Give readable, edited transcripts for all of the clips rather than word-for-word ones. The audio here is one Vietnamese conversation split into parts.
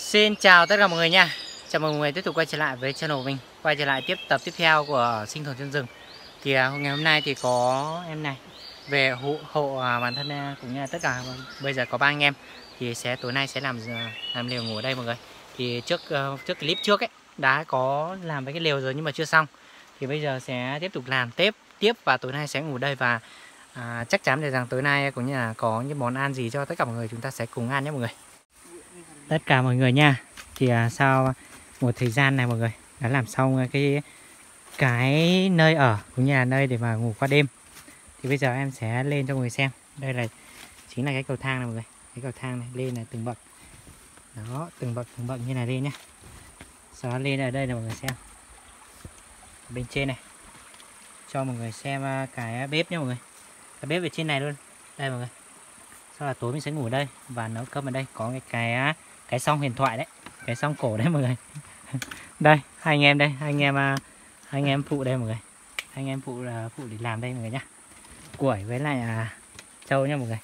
Xin chào tất cả mọi người nha. Chào mừng mọi người tiếp tục quay trở lại với channel của mình. Quay trở lại tập tiếp theo của Sinh Tồn Trên Rừng. Thì ngày hôm nay thì có em này về hộ bản thân cũng như là tất cả. Bây giờ có 3 anh em thì tối nay sẽ làm lều ngủ ở đây mọi người. Thì trước clip trước ấy đã có làm với cái lều rồi nhưng mà chưa xong. Thì bây giờ sẽ tiếp tục làm tiếp và tối nay sẽ ngủ đây và chắc chắn để rằng tối nay cũng như là có những món ăn gì cho tất cả mọi người chúng ta sẽ cùng ăn nhé mọi người. Tất cả mọi người nha. Thì sau một thời gian này mọi người đã làm xong cái nơi ở cũng như là nơi để mà ngủ qua đêm. Thì bây giờ em sẽ lên cho mọi người xem. Đây là chính là cái cầu thang này mọi người. Cái cầu thang này lên là từng bậc. Đó, từng bậc như này lên nhé. Sau đó lên ở đây là mọi người xem. Bên trên này cho mọi người xem cái bếp nhé mọi người. Cái bếp ở trên này luôn. Đây mọi người. Sau là tối mình sẽ ngủ ở đây và nấu cơm ở đây. Có cái song huyền thoại đấy, cái song cổ đấy mọi người. Đây hai anh em đây, hai anh em phụ đây mọi người. Hai anh em phụ để làm đây mọi người nhá. Củi với lại trâu nhá mọi người.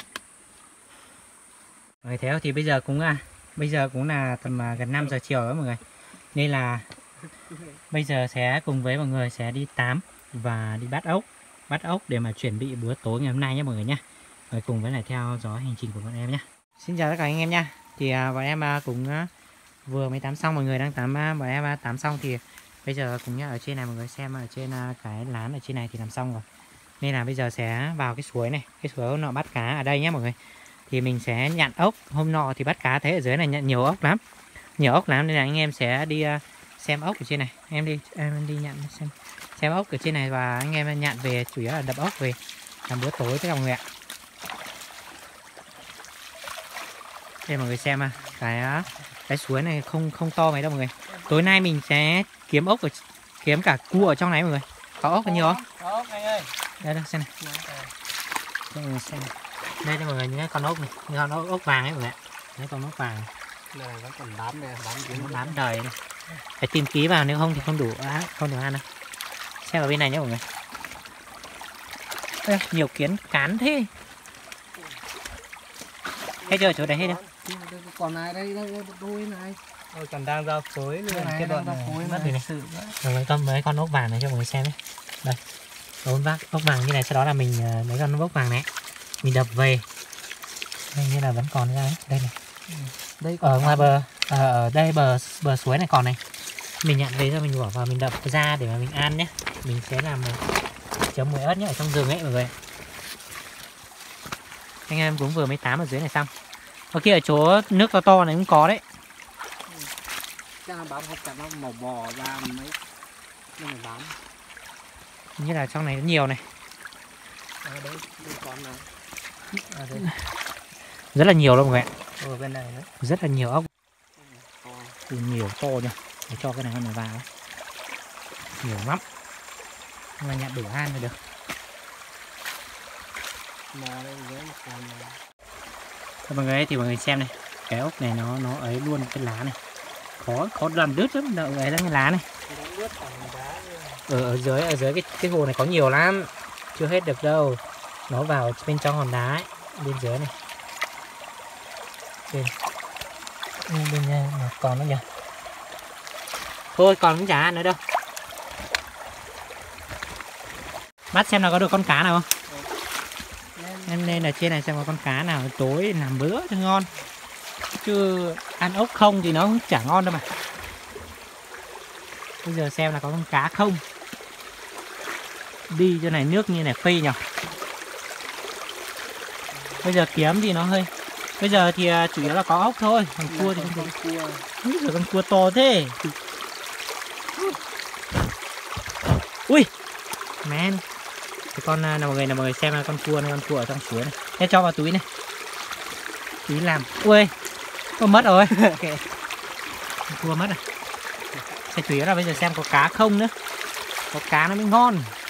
Mọi người thấy thì bây giờ cũng là tầm gần 5 giờ chiều đó mọi người. Nên là bây giờ sẽ cùng với mọi người sẽ đi tắm và đi bắt ốc để mà chuẩn bị bữa tối ngày hôm nay nhé mọi người nhá. Rồi cùng với lại theo dõi hành trình của bọn em nhé. Xin chào tất cả anh em nha. Thì bọn em cũng vừa mới tắm xong, mọi người đang tắm, bọn em tắm xong thì bây giờ cũng như ở trên này mọi người xem, ở trên cái lán ở trên này thì làm xong rồi. Nên là bây giờ sẽ vào cái suối này, cái suối hôm nọ bắt cá ở đây nhé mọi người. Thì mình sẽ nhặt ốc, hôm nọ thì bắt cá thấy ở dưới này nhận nhiều ốc lắm nên là anh em sẽ đi xem ốc ở trên này. Em đi nhận xem ốc ở trên này và anh em nhặt về, chủ yếu là đập ốc về làm bữa tối với mọi người ạ. Đây mọi người xem cái suối này không to mấy đâu mọi người. Tối nay mình sẽ kiếm cả cua ở trong này mọi người. Có ốc nhiều không? Có ốc anh ơi. Đây xem này. Đây mọi người xem này. Đây mọi người những con ốc này, những con ốc vàng ấy mọi người ạ. Đấy con ốc vàng. Này vẫn còn bám đây, bám đời này. Phải tìm ký vào nếu không thì không đủ ăn đâu. Xem ở bên này nhé mọi người. Ê, nhiều kiến cán thế. Hết chưa chỗ đấy hết đâu. Còn này đây đuôi này. Ôi còn đang ra phối luôn. Cái đoạn phối mất thì này. Rồi cầm mấy con ốc vàng này cho mọi người xem ấy. Đây. Ốc vàng như này, sau đó là mình lấy con ốc vàng này mình đập về. Đây như là vẫn còn ra đấy. Đây này. Đây ở ngoài ở đây bờ suối này còn này. Mình nhặt về cho mình bỏ vào mình đập ra để mà mình ăn nhé. Mình sẽ làm chấm muối ớt nhé, ở trong rừng ấy mọi người. Anh em cũng vừa mới tắm ở dưới này xong. Ở kia ở chỗ nước to này cũng có đấy. Chắc là bám hết cả nó màu bò ra mấy. Nhưng mà bám. Như là trong này nhiều này. Đấy con này. Rất là nhiều luôn mọi người ạ. Ở bên này nữa. Rất là nhiều ốc. Nhiều to nha. Để cho cái này con này vào. Nhiều lắm. Nhưng mà nhặt đủ ăn mới được. Mọi người thì mọi người xem này, cái ốc này nó ấy luôn cái lá này, khó làm đứt lắm, đợi ấy là cái lá này. Ở dưới cái hồ này có nhiều lắm, chưa hết được đâu, nó vào bên trong hòn đá ấy, bên dưới này, bên còn nữa nhỉ, thôi còn cũng chả ăn nữa đâu. Bắt xem nào có được con cá nào không. Em lên ở trên này xem có con cá nào tối làm bữa cho ngon. Chứ ăn ốc không thì nó cũng chả ngon đâu mà. Bây giờ xem là có con cá không. Đi chỗ này nước như này phi nhỉ. Bây giờ kiếm thì nó hơi. Bây giờ thì chủ yếu là có ốc thôi. Còn cua thì không có. Rồi con cua to thế. Ui man. Cái con nào mọi người xem là con cua ở trong suối này. Thế cho vào túi này. Túi làm. Ui, có mất rồi. Con cua mất rồi. Thế chủ yếu là bây giờ xem có cá không nữa. Có cá nó mới ngon.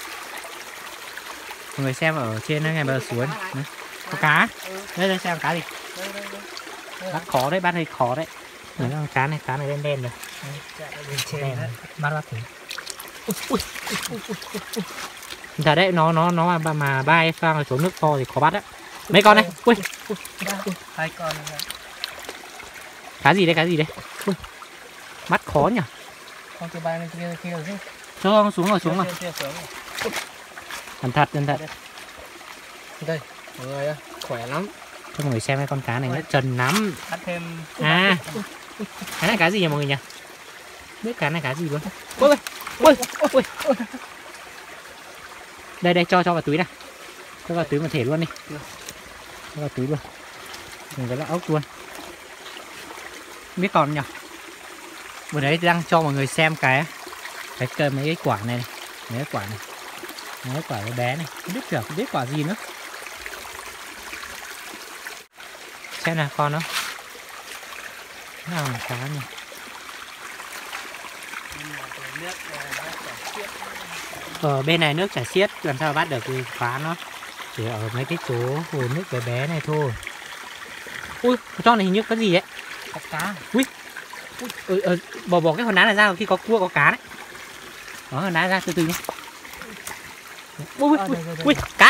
Mọi người xem ở trên ngay bờ suối này. Có cá. Đây xem cá gì. Bắt khó đấy, bắt hơi khó đấy. Đấy con cá này đen đen rồi. Đen, bắt thử. Ui. Thật đấy, nó mà bay sang xuống nước to thì khó bắt á. Mấy con này, ui. 2 con này. Cá gì đây, cá gì đây? Ui, mắt khó nhỉ. Con kia bay lên kia rồi chứ. Cho xuống rồi, xuống rồi. Cẩn thận, cẩn thận. Đây, mọi người ơi, khỏe lắm. Cho mọi người xem cái con cá này nó trần lắm. Bắt thêm. À, cái này cá gì nhỉ mọi người nhỉ? Biết cá này cá gì luôn. Ui, ui, ui. Đây, cho vào túi này. Cho vào túi một thể luôn đi. Cho vào túi luôn. Mình có là ốc luôn. Biết còn nhỉ? Vừa đấy đang cho mọi người xem cái mấy cái quả này, mấy cái quả này. Mấy cái quả bé này, không biết quả gì nữa. Xem nào con nó. Nào là cá nhỉ? Ở bên này nước chảy xiết, làm sao bắt được thì phá nó. Chỉ ở mấy cái chỗ hồ nước bé bé này thôi. Ui, con này hình như có gì đấy? Có cá. Ui, bỏ cái hòn đá này ra, khi có cua có cá đấy. Đó, hòn đá ra từ từ nhé. Ui, cá.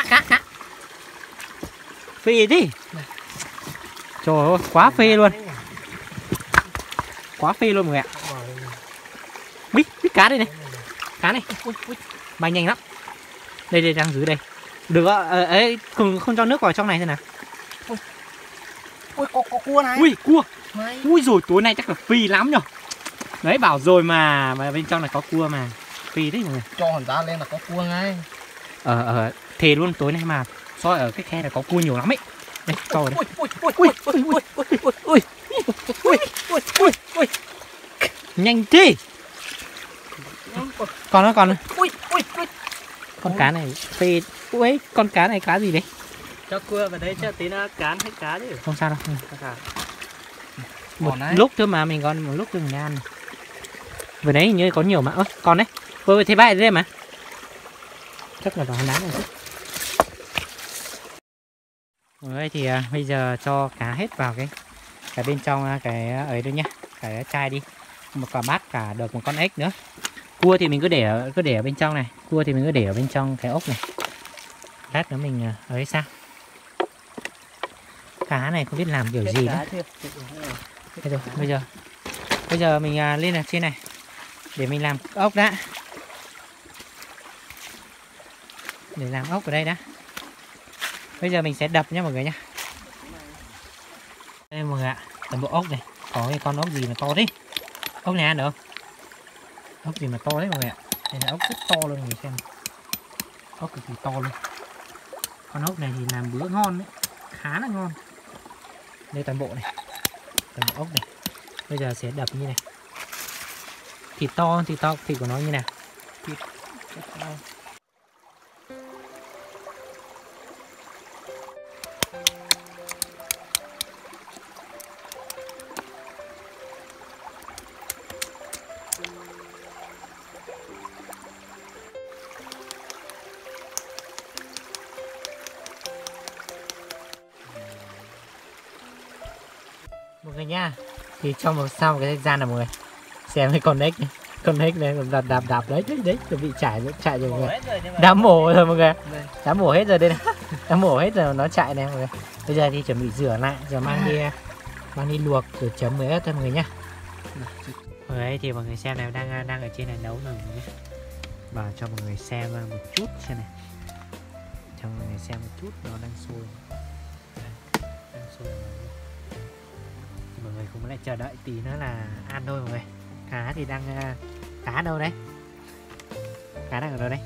Phê đi. Trời ơi, quá phê luôn. Quá phê luôn mọi người ạ. Biết cá đây này. Cá này. Bay nhanh lắm. Đây đang dưới đây. Được ấy, không cho nước vào trong này thế nào. Ui, có cua này. Ui, cua. Ui rồi, tối nay chắc là phi lắm nhở. Đấy, bảo rồi mà bên trong này có cua mà. Phi đấy mọi người. Cho hòn đá lên là có cua ngay. Thề luôn, tối nay mà soi ở cái khe này có cua nhiều lắm ấy. Đây, cho vào đây. Ui. Nhanh đi. Còn nó. Con cá này phê. Ui, con cá này cá gì đấy? Cho cua vào đấy cho tí nó cán hết cá chứ. Không sao đâu. Một lúc thôi mà, mình còn một lúc thôi mình ăn. Vừa đấy hình như có nhiều mà. Ơ, còn đấy. Vừa thấy bãi đây mà. Chắc là vào hòn đá này. Rồi thì bây giờ cho cá hết vào cái bên trong cái ấy thôi nhá, cái chai đi. Một quả bát cả được một con ếch nữa. Cua thì mình cứ để ở bên trong này. Cua thì mình cứ để ở bên trong cái ốc này. Lát nữa mình ấy sao? Cá này không biết làm kiểu gì nữa. Bây giờ mình lên ở trên này để mình làm ốc đã. Để làm ốc ở đây đã. Bây giờ mình sẽ đập nhé mọi người nhé. Đây mọi người ạ, toàn bộ ốc này. Có cái con ốc gì mà to thế? Ốc này ăn được không? Ốc gì mà to đấy mọi người ạ. Đây là ốc rất to luôn mọi người xem. Ốc cực kỳ to luôn. Con ốc này thì làm bữa ngon đấy, khá là ngon. Đây toàn bộ này, toàn bộ ốc này. Bây giờ sẽ đập như này. Thịt to thịt của nó như nào? Thịt to. Mọi người nha, thì trong một sau cái gian là mọi người xem cái con ếch này, đạp đấy chuẩn bị chạy rồi mọi người. Đã mổ rồi mọi người, đã mổ hết rồi đây này, đã mổ hết rồi nó chạy này mọi người. Bây giờ thì chuẩn bị rửa lại rồi mang đi luộc rồi chấm với ớt thôi mọi người nhá. Ở đây thì mọi người xem này, đang ở trên này nấu rồi mọi người. Bảo cho mọi người xem một chút xem này, cho mọi người xem một chút, nó đang sôi. Đang sôi rồi. Mọi người cũng lại chờ đợi tí nữa là ăn thôi mọi người. Cá thì đang cá đâu đấy? Cá đang ở đâu đấy?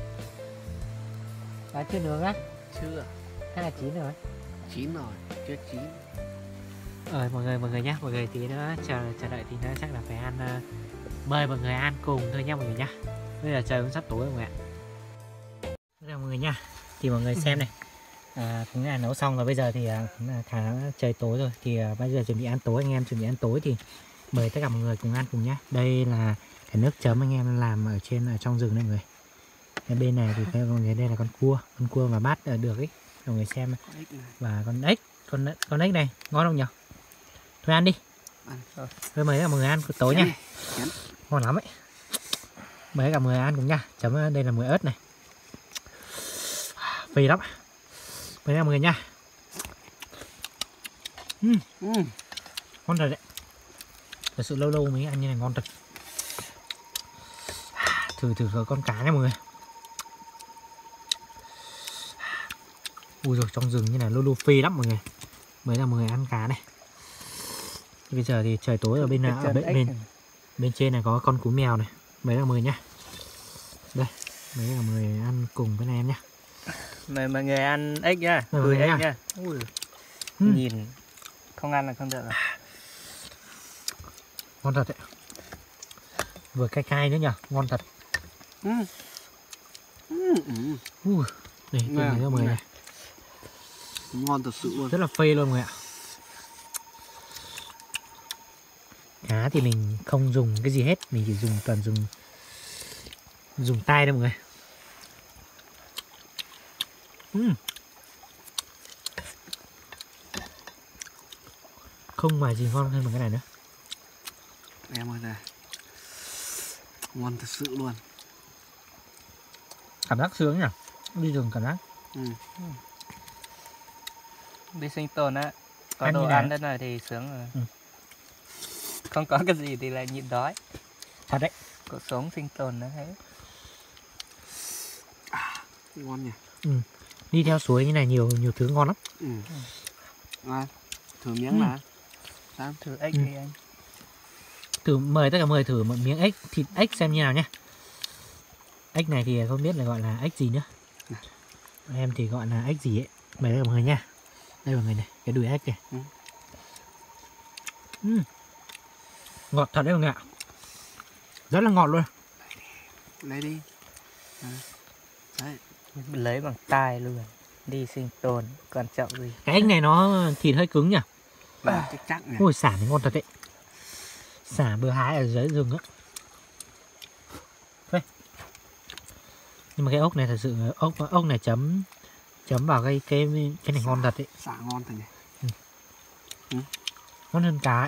Cá chưa nướng á? Chưa. Hay là chín rồi? Chín rồi, chưa chín. Mọi người nhá, mọi người tí nữa chờ đợi tí nữa chắc là phải ăn. Mời mọi người ăn cùng thôi nha mọi người nhá. Bây giờ trời cũng sắp tối rồi mọi người ạ. Đây mọi người nha, thì mọi người xem này. Cũng là nấu xong rồi, bây giờ thì khá trời tối rồi thì bây giờ chuẩn bị ăn tối, anh em chuẩn bị ăn tối thì mời tất cả mọi người cùng ăn cùng nhé. Đây là cái nước chấm anh em làm ở trong rừng đây mọi người. Cái bên này thì mọi người đây là con cua mà bắt được ấy, mọi người xem. Và con ếch này ngon không nhỉ? Thôi ăn đi. Thôi mời tất cả mọi người ăn tối nha. Ngon lắm ấy. Mời tất cả mọi người ăn cùng nha. Chấm đây là muối ớt này. Phê lắm. Mời mọi người nha. Ngon rồi đấy. Thật sự lâu lâu mới ăn như này ngon thật. Thử con cá nha mọi người. Ui rồi trong rừng như này lâu lâu phê lắm mọi người. Mới là mọi người ăn cá này. Bây giờ thì trời tối ở bên bên trên này có con cú mèo này. Mấy là 10 nhá. Đây, mấy là 10 ăn cùng với em nhá. Mọi người ăn ếch nhá, cười ếch nhá. Nhìn không ăn là không được rồi. Ngon thật đấy. Vừa cay cay nữa nhỉ, ngon thật. Đây, tìm thấy cho mọi người này. Ngon thật sự luôn. Rất là phê luôn mọi người ạ. Cá thì mình không dùng cái gì hết, mình chỉ toàn dùng tay thôi mọi người. Không ngoài gì ngon hơn bằng cái này nữa. Em ơi này, ngon thật sự luôn. Cảm giác sướng nhỉ, đi rừng cảm giác. Đi sinh tồn á, có ăn đồ ăn thế này thì sướng rồi. Không có cái gì thì lại nhịn đói. Thật đấy. Cuộc sống sinh tồn nó thế. Ngon nhỉ. Đi theo suối như này nhiều thứ ngon lắm. Thử miếng là thử ếch đi anh. Mời tất cả mời thử một miếng ếch, thịt ếch xem như nào nhé. Ếch này thì không biết là gọi là ếch gì nữa. Em thì gọi là ếch gì ấy. Mời tất cả mọi người nha. Đây mọi người này, cái đùi ếch này. Ngọt thật đấy mọi người ạ. Rất là ngọt luôn. Lấy đi. Đấy. Lấy bằng tay luôn. Đi sinh tồn quan trọng gì. Cái ếch này nó thịt hơi cứng nhỉ. Chắc nhỉ. Ôi xả thì ngon thật đấy. Xả bừa hái ở dưới rừng á. Nhưng mà cái ốc này thật sự ốc này chấm vào cái này ngon thật đấy. Xả ngon thật nhỉ. Ngon hơn cá ấy.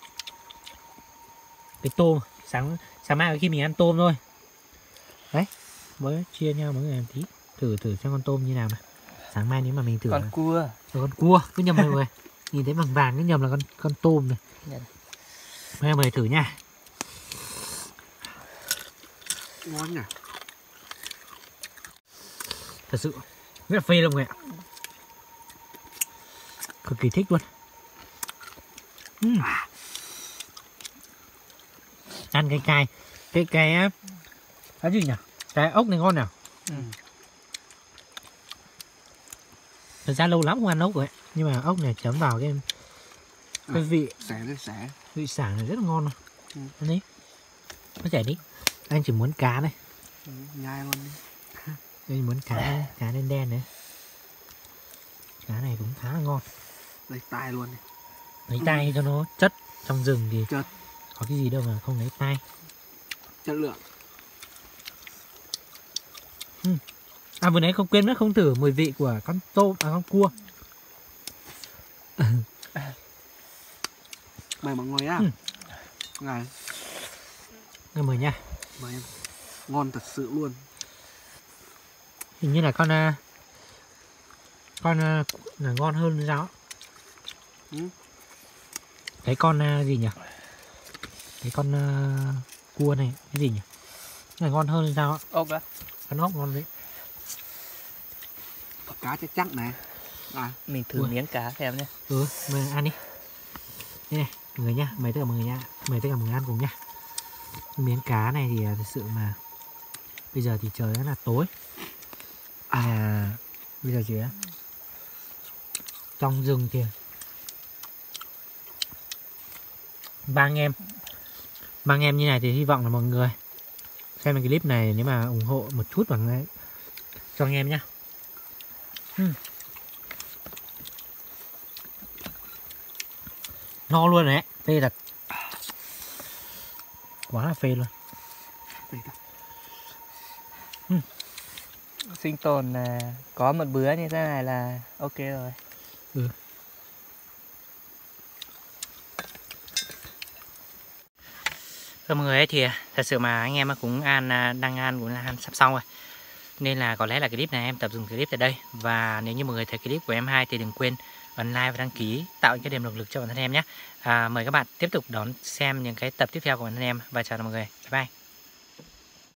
Cái tôm sáng mai khi mình ăn tôm thôi. Đấy, mới chia nhau mọi người một tí. Thử xem con tôm như nào này. Sáng mai nếu mà mình thử con cua. Con cua cứ nhầm mọi người. Nhìn thấy vàng vàng cứ nhầm là con tôm này. Mấy người thử nha. Ngon nhỉ. Thật sự rất là phê luôn mọi người ạ. Cực kỳ thích luôn. Ăn cái cay. Cái gì nhỉ? Cái ốc này ngon nào. Thật ra lâu lắm không ăn ốc rồi. Nhưng mà ốc này chấm vào cái vị vị xả này rất là ngon luôn. Ăn đi. Nó chảy đi. Anh chỉ muốn cá này. Nhai luôn đi. Anh muốn cá đen đen này. Cá này cũng khá là ngon. Lấy tay luôn đi. Lấy tay cho nó chất. Trong rừng thì chất. Có cái gì đâu mà không lấy tay. Chất lượng. Vừa nãy không quên mất không thử mùi vị của con con cua. Mời mọi người á. Này. Mời nha. Mời em. Ngon thật sự luôn. Hình như là con là ngon hơn sao? Cái con gì nhỉ? Cái con cua này cái gì nhỉ? Này ngon hơn sao? Ốc á. Con ốc ngon đấy. Cá chắc này. Mình thử miếng cá xem nhé. Mời ăn đi. Đây này, mọi người nhá, mời tất cả mọi người nha. Mời tất cả mọi người ăn cùng nhá. Miếng cá này thì thật sự mà bây giờ thì trời rất là tối. Bây giờ chỉ trong rừng kìa. Ba anh em như này thì hy vọng là mọi người xem cái clip này nếu mà ủng hộ một chút bằng đấy cho anh em nhá. No luôn đấy, phê thật. Quá là phê luôn. Phê thật. Sinh tồn là có một bữa như thế này là ok rồi. Mọi người ấy thì thật sự mà anh em cũng đang ăn cũng là ăn sắp xong rồi. Nên là có lẽ là clip này em tập dừng clip tại đây. Và nếu như mọi người thấy clip của em hay thì đừng quên ấn like và đăng ký, tạo những cái điểm động lực cho bản thân em nhé. Mời các bạn tiếp tục đón xem những cái tập tiếp theo của bản thân em và chào mọi người. Bye bye.